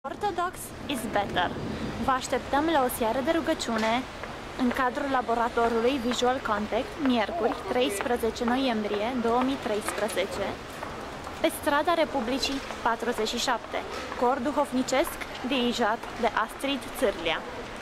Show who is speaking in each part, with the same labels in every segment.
Speaker 1: Orthodox is better. Vă așteptăm la o seară de rugăciune în cadrul laboratorului Visual Contact, miercuri, 13 noiembrie 2013, pe strada Republicii 47, cor duhovnicesc dirijat de Astrid Țârlea.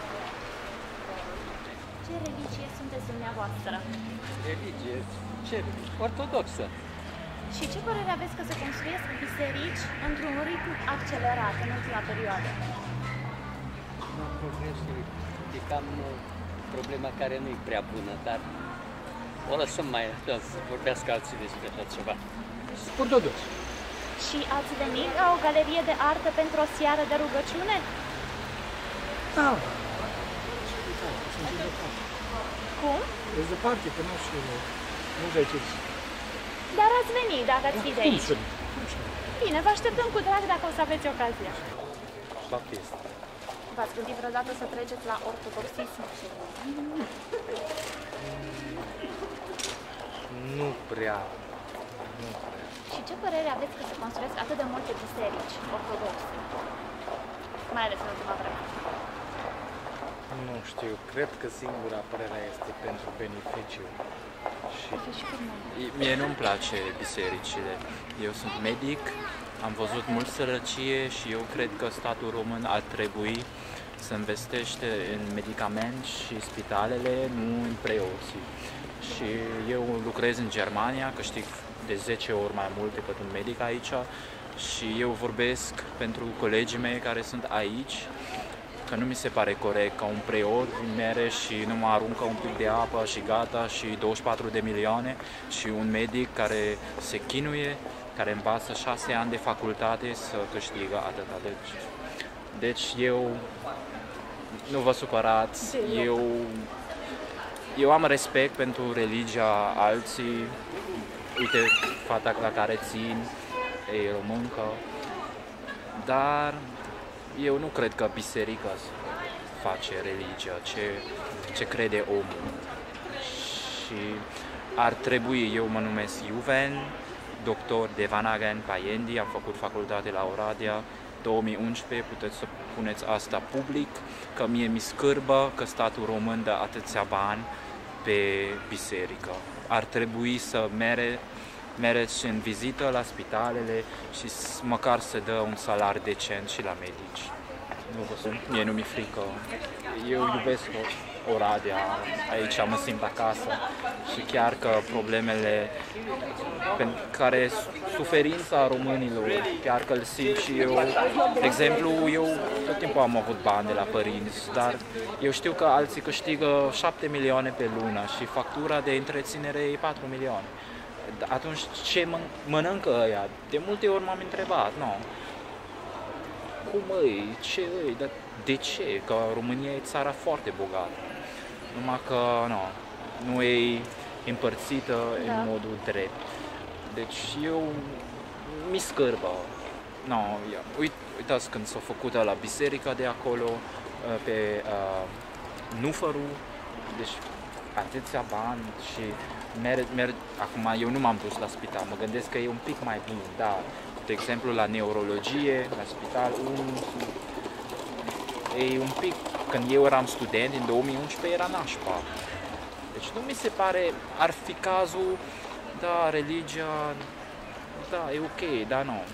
Speaker 1: Ce religie sunteți dumneavoastră?
Speaker 2: Religie? Ce? Ortodoxă.
Speaker 1: Și ce părere aveți că se construiesc biserici într-un ritm accelerat în ultima perioadă?
Speaker 2: Progresul e cam problema care nu e prea bună, dar o lăsăm mai așa, să vorbească alții despre așa ceva.
Speaker 3: Ortodox.
Speaker 1: Și ați venit la o galerie de artă pentru o seară de rugăciune?
Speaker 3: Da.
Speaker 1: Cum?
Speaker 3: Ești departe, că nu știu, nu de aici.
Speaker 1: Dar ați venit dacă ați fi de aici. Bine, vă așteptăm cu drag dacă o să aveți ocazia. V-ați gândit vreodată să treceți la ortodoxism?
Speaker 4: Nu prea.
Speaker 1: Și ce părere aveți că se construiesc atât de multe biserici ortodoxe? Mai ales în ultima vreme.
Speaker 4: Nu știu, cred că singura părere este pentru beneficiu. Și mie nu-mi place bisericile. Eu sunt medic, am văzut mult sărăcie și eu cred că statul român ar trebui să investește în medicamente și spitalele, nu în preoții. Și eu lucrez în Germania, câștig de 10 ori mai mult decât un medic aici și eu vorbesc pentru colegii mei care sunt aici, că nu mi se pare corect ca un preot mere și nu mă aruncă un pic de apă și gata și 24 de milioane și un medic care se chinuie, care învață 6 ani de facultate să câștigă atâta. Deci eu, nu vă supărați, eu am respect pentru religia alții, uite fata la care țin, e româncă, dar eu nu cred că biserica face religia, ce crede omul. Și ar trebui, eu mă numesc Juven, doctor de Vanagen Paiendi, am făcut facultate la Oradea, 2011, puteți să puneți asta public, că mie mi scârbă că statul român dă atâția bani pe biserică. Ar trebui să mereți în vizită la spitalele și măcar să dă un salar decent și la medici. Mie nu mi-e frică. Eu iubesc Oradea, aici mă simt acasă și chiar că problemele care suferința românilor, chiar că îl simt și eu. De exemplu, eu tot timpul am avut bani de la părinți, dar eu știu că alții câștigă 7 milioane pe lună și factura de întreținere e 4 milioane. Atunci ce mănâncă ăia? De multe ori m-am întrebat, cum îi, ce îi, dar de ce? Că România e țara foarte bogată, numai că nu e împărțită în modul drept. Deci eu mi scârbă. Uitați când s-a făcut la biserica de acolo, pe Nufăru, deci atâția bani și acum eu nu m-am dus la spital, mă gândesc că e un pic mai bun, dar de exemplu la neurologie, la spital, e un pic, când eu eram student, în 2011 era nașpa. Deci nu mi se pare, ar fi cazul, da, religia, da, e ok, dar nu.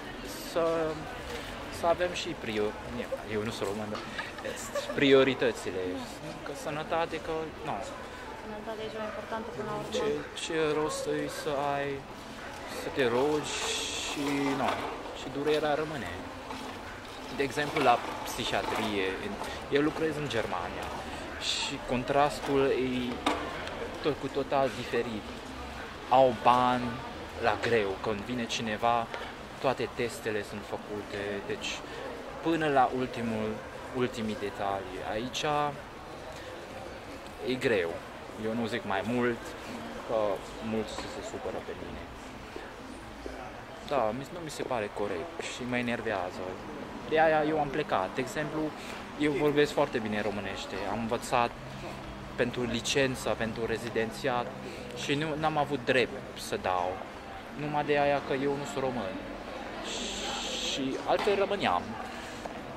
Speaker 4: Să avem și eu nu sunt român, prioritățile, că sănătate, că
Speaker 1: Sănătatea e cea mai importantă până la urmă.
Speaker 4: Ce rost e să ai, să te rogi și durerea rămâne. De exemplu, la psihiatrie, eu lucrez în Germania și contrastul e cu total diferit. Au bani la greu, când vine cineva, toate testele sunt făcute, deci până la ultimii detalii. Aici e greu. Eu nu zic mai mult, că mulți se supără pe mine. Da, nu mi se pare corect și mă enervează. De aia eu am plecat. De exemplu, eu vorbesc foarte bine românește. Am învățat pentru licență, pentru rezidențiat și nu am avut drept să dau. Numai de aia că eu nu sunt român. Și altfel rămâneam.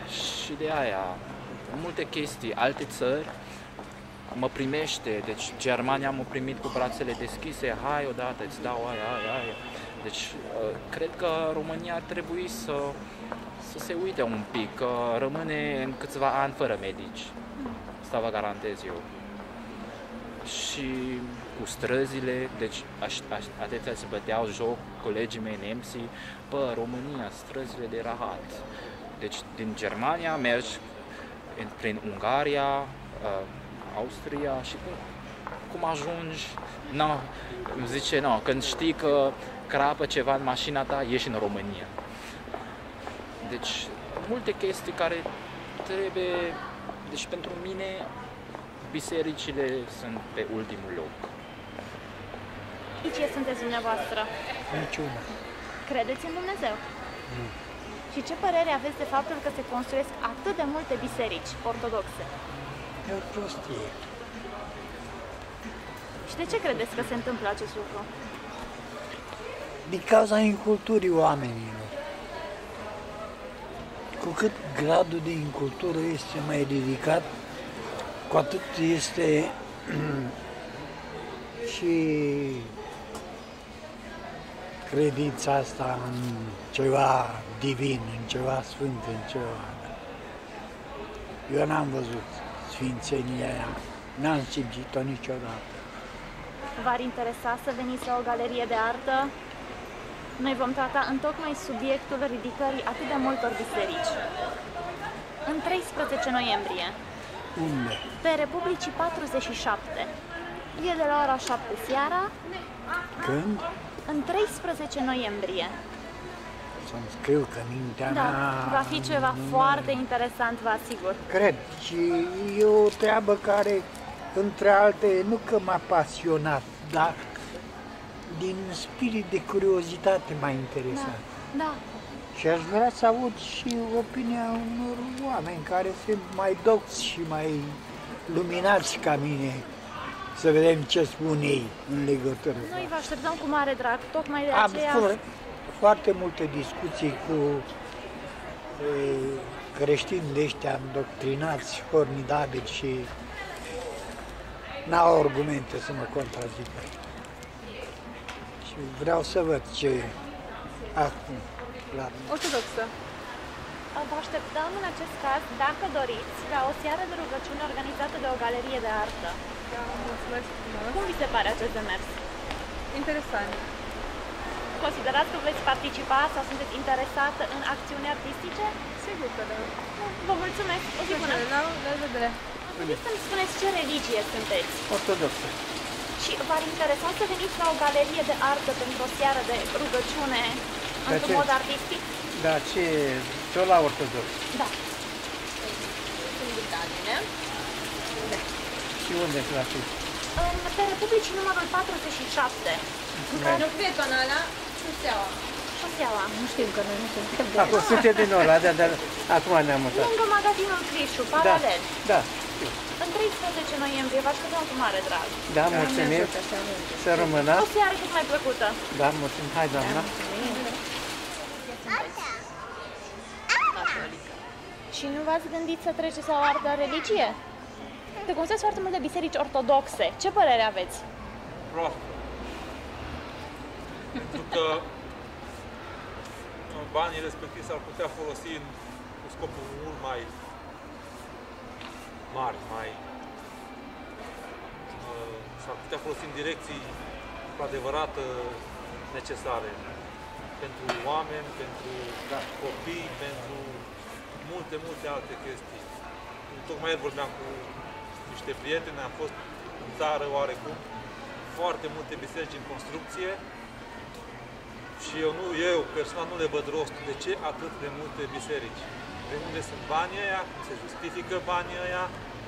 Speaker 4: Și de aia, multe chestii, alte țări mă primește, deci Germania m-a primit cu brațele deschise, hai odată, îți dau aia. Deci cred că România ar trebui să se uite un pic, că rămâne în câțiva ani fără medici, asta vă garantez eu. Și cu străzile, deci atâția se băteau joc colegii mei nemții, România, străzile de rahat. Deci din Germania mergi prin Ungaria, Austria și cum ajungi, îmi zice, când știi că crapă ceva în mașina ta, ieși în România. Deci multe chestii care trebuie, deci pentru mine bisericile sunt pe ultimul loc.
Speaker 1: Și ce sunteți dumneavoastră?
Speaker 3: Niciuna.
Speaker 1: Credeți în Dumnezeu?
Speaker 3: Nu.
Speaker 1: Și ce părere aveți de faptul că se construiesc atât de multe biserici ortodoxe?
Speaker 3: E o prostie.
Speaker 1: Și de ce credeți că se întâmplă acest lucru?
Speaker 3: Din cauza inculturii oamenilor. Cu cât gradul de incultură este mai ridicat, cu atât este și credința asta în ceva divin, în ceva sfânt, în ceva. Eu n-am văzut sfințenia aia, n-am simțit-o niciodată.
Speaker 1: V-ar interesa să veniți la o galerie de artă? Noi vom trata întocmai subiectul ridicării atât de multor biserici. În 13 noiembrie,
Speaker 3: Unde?
Speaker 1: pe Republicii 47, e de la ora 7 seara,
Speaker 3: Când?
Speaker 1: în 13 noiembrie.
Speaker 3: Să-mi scriu că mintea
Speaker 1: Da,
Speaker 3: mea...
Speaker 1: va fi ceva
Speaker 3: nu
Speaker 1: foarte interesant, vă asigur.
Speaker 3: Cred. Și e o treabă care, între alte, nu că m-a pasionat, dar din spirit de curiozitate m-a interesat.
Speaker 1: Da.
Speaker 3: Și aș vrea să aud și opinia unor oameni care sunt mai docți și mai luminați ca mine, să vedem ce spun ei în legătură.
Speaker 1: Noi vă așteptăm cu mare drag, tocmai de
Speaker 3: Am
Speaker 1: aceea...
Speaker 3: fost foarte multe discuții cu creștini de ăștia îndoctrinați, formidabili și n-au argumente să mă contrazică. Și vreau să văd ce acum.
Speaker 1: Ortodoxă. Vă așteptăm în acest caz, dacă doriți, la o seară de rugăciune organizată de o galerie de artă.
Speaker 5: Mulțumesc frumos.
Speaker 1: Cum vi se pare acest demers?
Speaker 5: Interesant.
Speaker 1: Considerați că veți participa sau sunteți interesată în acțiuni artistice?
Speaker 5: Sigur că da.
Speaker 1: Vă mulțumesc! O zi bună!
Speaker 5: La revedere.
Speaker 1: Puteți să-mi spuneți ce religie sunteți?
Speaker 3: Ortodoxă.
Speaker 1: Și v-ar interesa să veniți la o galerie de artă pentru o seară de rugăciune într-un
Speaker 3: ce?
Speaker 1: mod artistic?
Speaker 3: Da, tot la ortodox.
Speaker 1: Da.
Speaker 3: Și unde să fi?
Speaker 1: Pe Republicii numărul 47.
Speaker 5: Nu cred ăla, șoseaua.
Speaker 1: Șoseaua. Nu știu că noi nu suntem de...
Speaker 3: Acum suntem din Oradea, dar acum ne-am mutat.
Speaker 1: Lângă magazinul Crișu, paralel.
Speaker 3: Da.
Speaker 1: În 13 noiembrie vă așteptăm cu mare drag.
Speaker 3: Da, mulțumim. Să rămână.
Speaker 1: O seară cât mai plăcută.
Speaker 3: Da, mulțumim. Hai, doamna.
Speaker 1: Și nu v-ați gândit să treceți la o altă religie? Te cunoașteți foarte multe biserici ortodoxe. Ce părere aveți?
Speaker 6: Proastă. Pentru că banii respectivi s-ar putea folosi cu scopuri mult mai mari, s-ar putea folosi în direcții cu adevărat necesare pentru oameni, pentru copii, pentru multe alte chestii. Tocmai ieri vorbeam cu niște prieteni, am fost în țară oarecum, foarte multe biserici în construcție și eu personal nu le văd rostul. De ce atât de multe biserici? De unde sunt banii ăia? Cum se justifică banii ăia?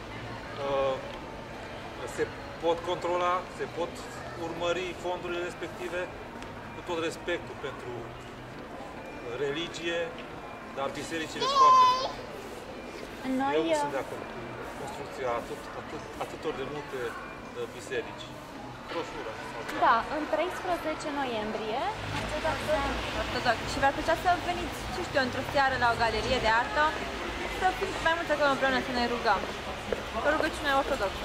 Speaker 6: Se pot controla, se pot urmări fondurile respective, cu tot respectul pentru religie, dar bisericile sunt foarte multe. Eu nu sunt de acord cu construcția atâtor de multe biserici. Broșură.
Speaker 1: Da, în 13 noiembrie.
Speaker 5: Ortodox. Și v-ar plăcea să veniți, ce știu, într-o seară la o galerie de artă? să fim mai mult acolo împreună să ne rugăm. O rugăciune ortodoxă.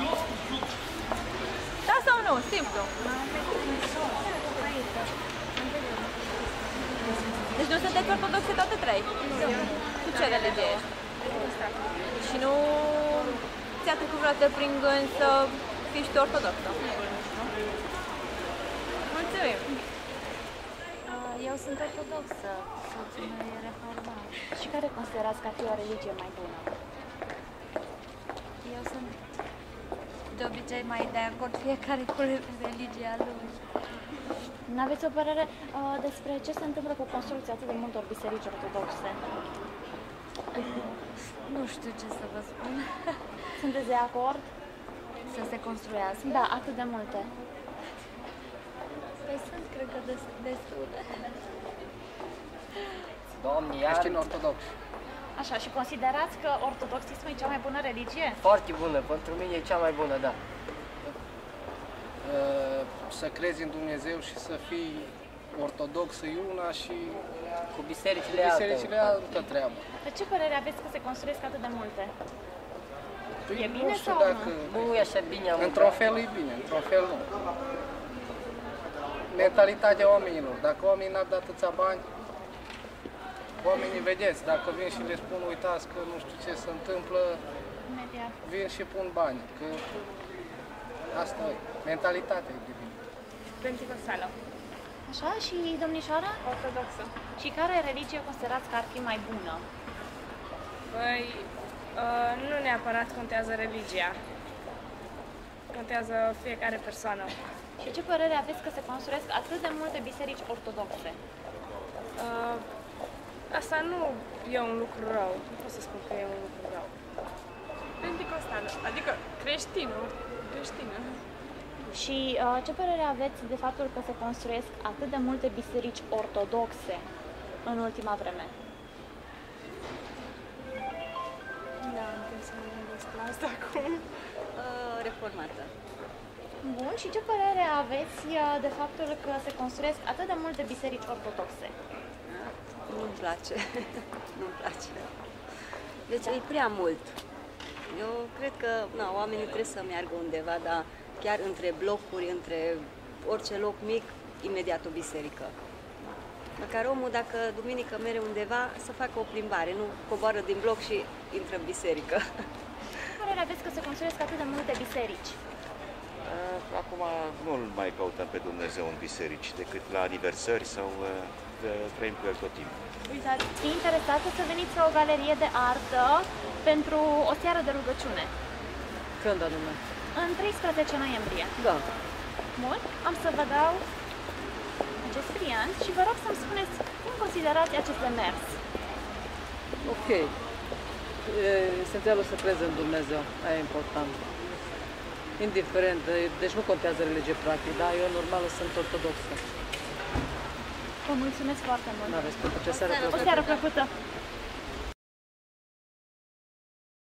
Speaker 5: Da sau nu? Simplu. Deci nu sunteți ortodoxe toate trei? Nu. Cu ce religie ești? Și nu ți-a trecut vreodată prin gând să fii și tu ortodoxă? Mulțumim!
Speaker 1: Eu sunt ortodoxă, soțul meu e reformat. Și care considerați că ar fi o religie mai bună?
Speaker 7: Eu sunt de obicei mai de acord fiecare cu religia lui.
Speaker 1: N-aveți o părere despre ce se întâmplă cu construcția atât de multor biserici ortodoxe?
Speaker 7: Nu știu ce să vă spun.
Speaker 1: Sunteți de acord?
Speaker 7: Să se construiască?
Speaker 1: Da, atât de multe.
Speaker 7: Păi sunt, cred că, destule.
Speaker 8: Doamne, creștini ortodoxi.
Speaker 1: Așa, și considerați că ortodoxismul e cea mai bună religie?
Speaker 8: Foarte bună, pentru mine e cea mai bună, da. Să crezi în Dumnezeu și să fii ortodox e una și
Speaker 2: Cu bisericile,
Speaker 8: altă treabă.
Speaker 1: De ce părere aveți că se construiesc atât de multe?
Speaker 8: Păi,
Speaker 1: E bine
Speaker 8: nu știu
Speaker 1: sau
Speaker 8: dacă...
Speaker 2: Nu e așa bine.
Speaker 8: Într-un fel e bine, într-un fel nu. Mentalitatea oamenilor. Dacă oamenii n-ar da atâția bani, oamenii vedeți, dacă vin și le spun, uitați că nu știu ce se întâmplă,
Speaker 1: Imediat.
Speaker 8: vin și pun bani. Că asta e, mentalitatea e divină.
Speaker 5: Pentecostală.
Speaker 1: Așa, și domnișoara?
Speaker 5: Ortodoxă.
Speaker 1: Și care religie considerați că ar fi mai bună?
Speaker 5: Păi, nu neapărat contează religia. Contează fiecare persoană.
Speaker 1: Și ce părere aveți că se construiesc atât de multe biserici ortodoxe?
Speaker 5: Asta nu e un lucru rău. Nu pot să spun că e un lucru rău. Pentecostală, adică creștină.
Speaker 1: Și ce părere aveți de faptul că se construiesc atât de multe biserici ortodoxe în ultima vreme?
Speaker 5: Da, am timp să mă gândesc la asta acum.
Speaker 7: Reformată.
Speaker 1: Bun, și ce părere aveți de faptul că se construiesc atât de multe biserici ortodoxe?
Speaker 7: Nu-mi place. Nu-mi place. Deci e prea mult. Eu cred că oamenii trebuie să meargă undeva, dar chiar între blocuri, între orice loc mic, imediat o biserică. Măcar omul, dacă duminică mere undeva, să facă o plimbare, nu coboară din bloc și intră în biserică.
Speaker 1: Ce părere aveți că se construiesc atât de multe biserici?
Speaker 9: Acum nu-L mai căutăm pe Dumnezeu în biserici, decât la aniversări sau trăim cu El tot timpul.
Speaker 1: Uitați, fi interesată să veniți la o galerie de artă pentru o seară de rugăciune.
Speaker 10: Când anume?
Speaker 1: În 13 noiembrie.
Speaker 10: Da.
Speaker 1: Bun, am să vă dau acest pliant și vă rog să-mi spuneți cum considerați acest demers.
Speaker 10: Ok. Esențialul să crezi în Dumnezeu, aia e important. Indiferent, deci nu contează religie practic, dar eu normal sunt ortodoxă.
Speaker 1: Vă mulțumesc foarte mult.
Speaker 10: N-aveți pentru ce seară
Speaker 1: O seară plăcută!